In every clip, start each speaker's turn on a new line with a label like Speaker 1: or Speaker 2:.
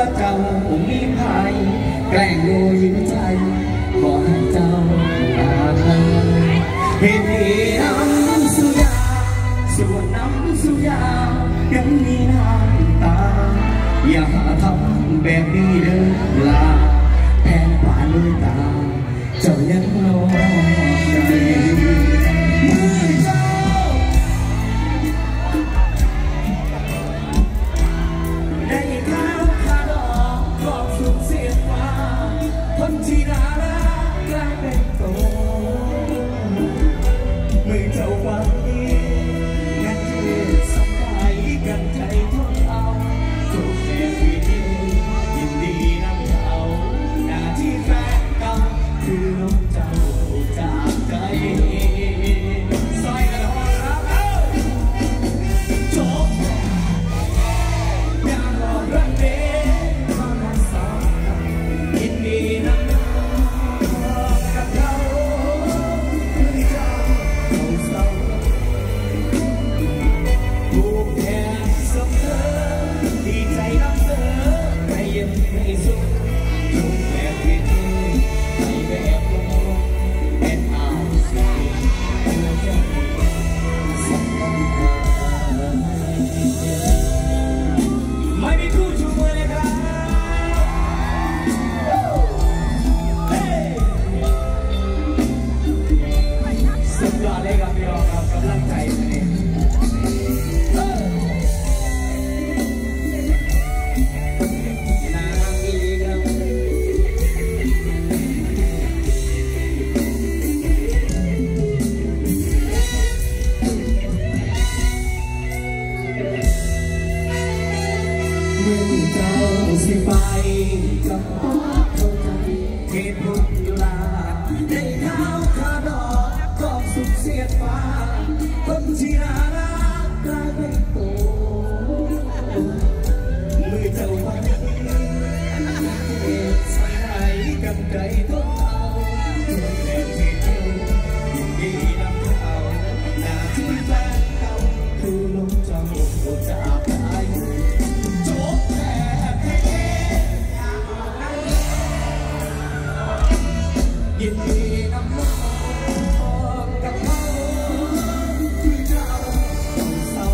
Speaker 1: ว่าเจ้ามีภัยแกล้งโดยยิ้มใจขอให้เจ้าอาภัยเหตุน้ำสุยาส่วนน้ำสุยายังมีน้ำตาอย่าทำแบบนี้เด้อลาแผ่นป่าด้วยตาเจ้ายังนอนใจคนที่น่ารักกลายเป็นโตมือเจ้าไว้งั้นเธอสบายกันใจทนเอาจบแค่วิธียินดีนำเอาหน้าที่แฟนเก่าคือน้องเจ้าจากใจซอยกระดองรับจบอยากบอกรักเด็กมาทั้งสองยินดีนำสิไปกับพ่อเข้าใจเหตุผลอยู่ลาได้ข้าวขาดอกก็สุขเสียดฟ้าคนที่น่ารักกลายเป็นโตมือเจ้าไว้เหตุใส่ไหนกันใจทนเอาตัวแทนที่เจ้ายินดีนำเอาหน้าที่แฟนเก่าคือลงเจ้าจากไปยินดีนำน้องกับเขาคือเจ้าเศร้า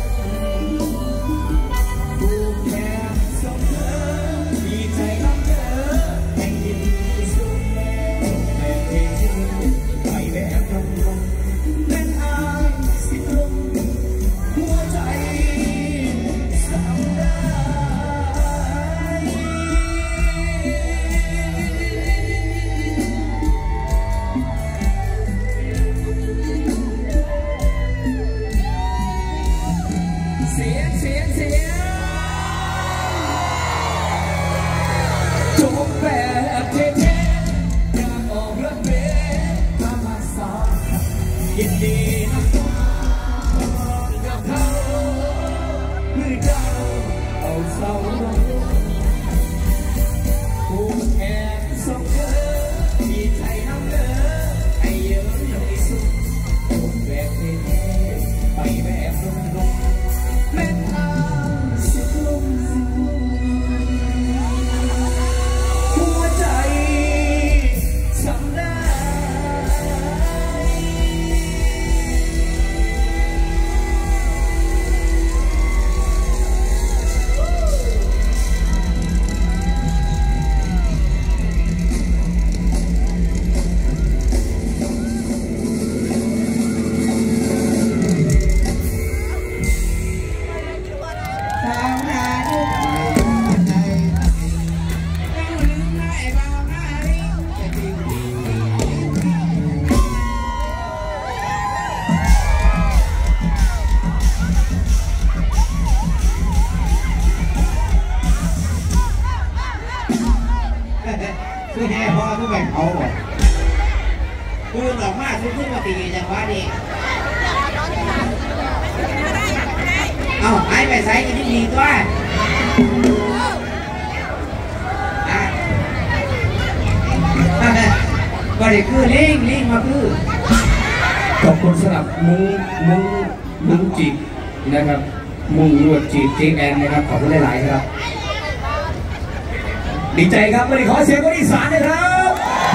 Speaker 1: ผูกแขนส่งเธอดีใจรับเธอให้ยินดีสุดแต่เพียงไปแบบลงเล่นอายสิลงหัวใจเศร้าได้จบแบบเท่ๆอยากออกรถเมล์ธรรมศาสตร์ยินดีนะกับเขาคือเจ้าเอาเศร้าผูกแขนส่งเธอดีใจน้ำเด้อให้เยอะให้สุดจบแบบเท่ๆไปแบบลงเล่นอาสิลงหัวใจสำได้
Speaker 2: คือแห่พ่อคือแบ่งเขาบอกคือหลอกมากคือมาตีจังหวะนี้เอาหายไปใส่กันที่ดีตัวบริคือลิงมาคือ
Speaker 1: ขอบคุณสำหรับมุ้งจีบนะครับมุ้งลวดจีบเจแอนนะครับขอบคุณหลายๆครับดีใจครับวันนี้ขอเสียงคนอีสานนะครับ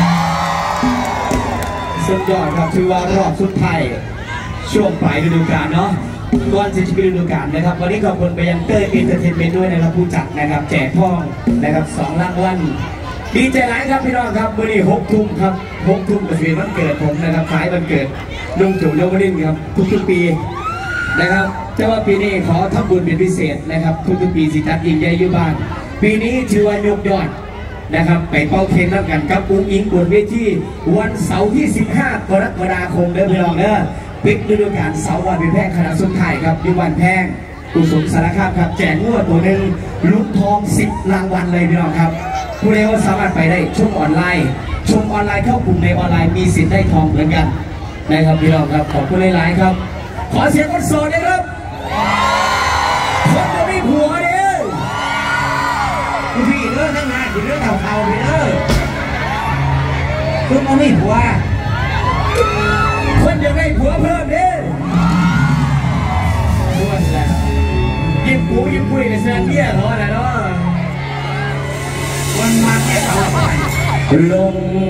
Speaker 1: สุดยอดครับถือว่ารอบสุดท้ายช่วงปลายฤดูกาลเนาะก่อนจะปิดฤดูกาลนะครับวันนี้ขอบคุณไปยังเตอร์เอนเตอร์เทนเมนต์ด้วยนะครับผู้จัดนะครับแจกพ่องนะครับ2 รางวัลดีใจหลายครับพี่น้องครับวันนี้6 ทุ่มครับ6 ทุ่มกับวันเกิดผมนะครับคล้ายวันเกิดลุงจุ๋มโยมนินครับทุกๆปีนะครับแต่ว่าปีนี้ขอทำบุญเป็นพิเศษนะครับทุกๆปีสิจัดยิ่งใหญ่อยู่บ้านปีนี้ชื่อว่ายกยอดนะครับไปเป่าเค้กแล้วกันกับอุ้งอิงบนเวทีวันเสาร์ที่15 กรกฎาคมเด้อพี่น้องเด้อปิดฤดูกาลเสาร์วันเป็นแพงขนาดสุดท้ายครับที่วันแพงกุศลสารคามครับแจกงวดตัวหนึ่งลุ้นทอง10 รางวัลเลยพี่น้องครับผู้ใดว่าสามารถไปได้ชมออนไลน์เข้ากลุ่มในออนไลน์มีสิทธิ์ได้ทองเหมือนกันนะครับพี่น้องครับขอบคุณหลายๆครับขอเสียงคนโสดนะครับคนจะมีผัวเด้อ
Speaker 2: พี่เรื่องนั่งงานเรื่องเก่าๆพี่เด้อคุณมาไม่ผัว
Speaker 1: คนจะได้ผัวเพิ่มเด้อด่วนแล้วยิ้มปูยิ้มปุ้ยในเสื้อเบี้ยเขาอะไรเนาะ
Speaker 2: วันมาแค่เก่าไป
Speaker 1: ลง